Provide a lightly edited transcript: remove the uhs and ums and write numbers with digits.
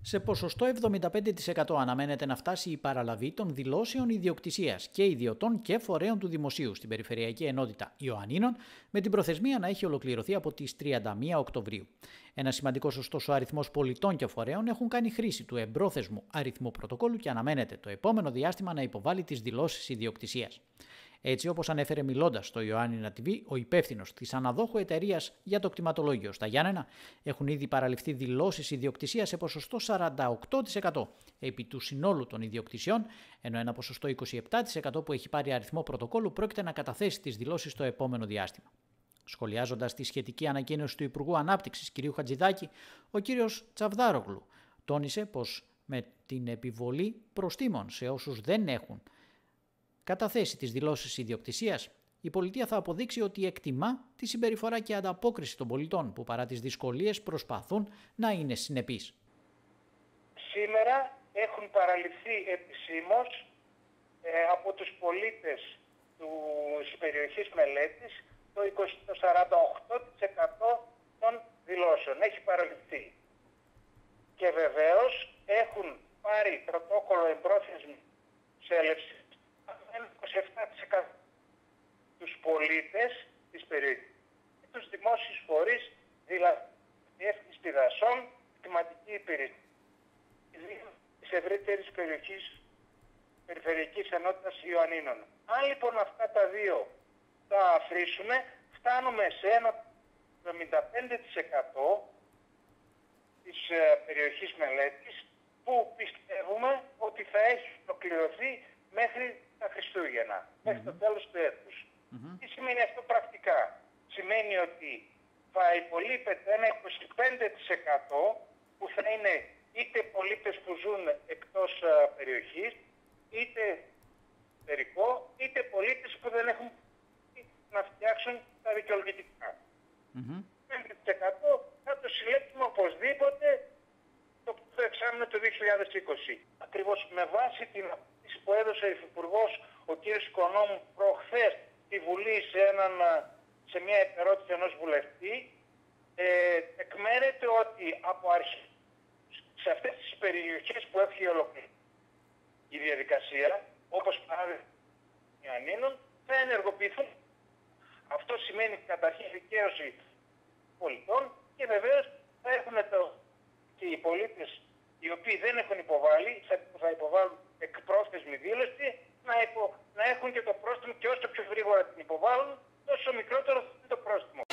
Σε ποσοστό 75% αναμένεται να φτάσει η παραλαβή των δηλώσεων ιδιοκτησίας και ιδιωτών και φορέων του Δημοσίου στην Περιφερειακή Ενότητα Ιωαννίνων, με την προθεσμία να έχει ολοκληρωθεί από τις 31 Οκτωβρίου. Ένα σημαντικός ωστόσο αριθμός πολιτών και φορέων έχουν κάνει χρήση του εμπρόθεσμου αριθμού πρωτοκόλλου και αναμένεται το επόμενο διάστημα να υποβάλει τις δηλώσεις ιδιοκτησίας. Έτσι, όπως ανέφερε μιλώντας στο Ιωάννινα TV, ο υπεύθυνος της αναδόχου εταιρείας για το κτηματολόγιο στα Γιάννενα, έχουν ήδη παραληφθεί δηλώσεις ιδιοκτησίας σε ποσοστό 48% επί του συνόλου των ιδιοκτησιών, ενώ ένα ποσοστό 27% που έχει πάρει αριθμό πρωτοκόλλου πρόκειται να καταθέσει τις δηλώσεις στο επόμενο διάστημα. Σχολιάζοντας τη σχετική ανακοίνωση του Υπουργού Ανάπτυξης κ. Χατζηδάκη, ο κ. Τσαβδάρογλου τόνισε πως με την επιβολή προστίμων σε όσους δεν έχουν καταθέσει τις δηλώσεις ιδιοκτησίας, η πολιτεία θα αποδείξει ότι εκτιμά τη συμπεριφορά και ανταπόκριση των πολιτών που παρά τις δυσκολίες προσπαθούν να είναι συνεπείς. Σήμερα έχουν παραληφθεί επισήμως από τους πολίτες της περιοχής μελέτης το 48% των δηλώσεων. Έχει παραληφθεί. Και βεβαίως έχουν πάρει πρωτόκολλο εμπρόθεσμη σέλευση 27% τους πολίτες της περιοχής και τους δημόσιους φορείς, δηλαδή διεύθυνση δασών, κτηματική υπηρεσία της ευρύτερης Περιφερειακής Ενότητας Ιωαννίνων. Αν λοιπόν αυτά τα δύο τα αφήσουμε, φτάνουμε σε ένα 75% της περιοχής μελέτης που πιστεύουμε ότι θα έχει ολοκληρωθεί μέχρι τα Χριστούγεννα, μέχρι το τέλος του έτους. Τι σημαίνει αυτό πρακτικά? Σημαίνει ότι θα υπολείπεται ένα 25% που θα είναι είτε πολίτες που ζουν εκτός περιοχής, είτε εσωτερικό, είτε πολίτες που δεν έχουν να φτιάξουν τα δικαιολογητικά. 5% θα το συλλέξουμε οπωσδήποτε το εξάμηνο του 2020. Ακριβώς με βάση την απάντηση που έδωσε ο Υφυπουργός, ο κ. Οικονόμου, προχθές στη Βουλή σε μια επερώτηση ενός βουλευτή, εκμένεται ότι από αρχή σε αυτές τις περιοχές που έχει ολοκληρωθεί η διαδικασία, όπως παράδειγμα των Ιωαννίνων, θα ενεργοποιηθούν. Αυτό σημαίνει καταρχήν δικαίωση πολιτών και βεβαίως θα έχουν και οι πολίτες οι οποίοι δεν έχουν υποβάλει, θα υποβάλουν εκπρόθεσμη δήλωση, να έχουν και το πρόστιμο, και όσο πιο γρήγορα την υποβάλουν, τόσο μικρότερο θα είναι το πρόστιμο.